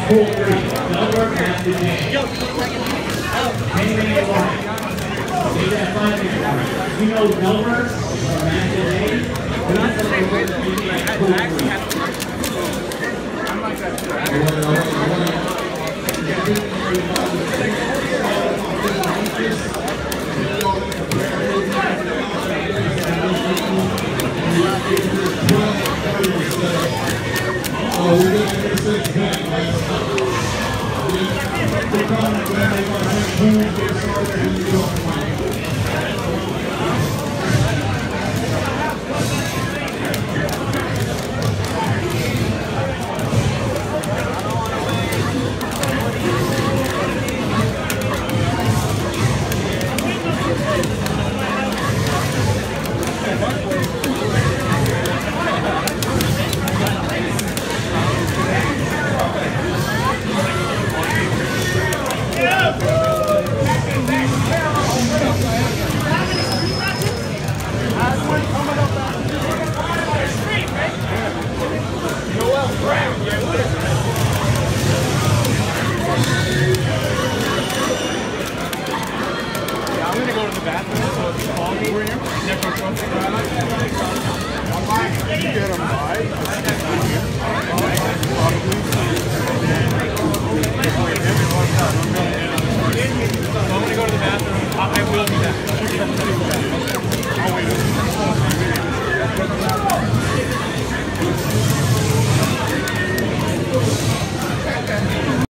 Pool 3, Delbert and the James. Hey, Warren. Need that fun here. You know Delbert or Matt today? We're not the same way that we actually have to. I'm like that Get them by.